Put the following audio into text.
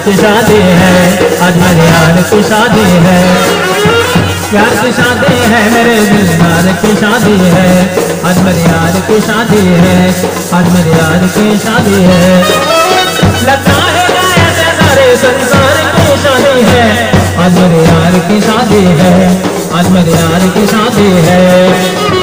की शादी है, आज मेरे यार की शादी है। यार की शादी है, मेरे दिलदार की शादी है, आज मेरे यार की शादी है, आज मेरे यार की शादी है। लगता है ऐसे सारे संसार की शादी है, आज मेरे यार की शादी है, आज मेरे यार की शादी है।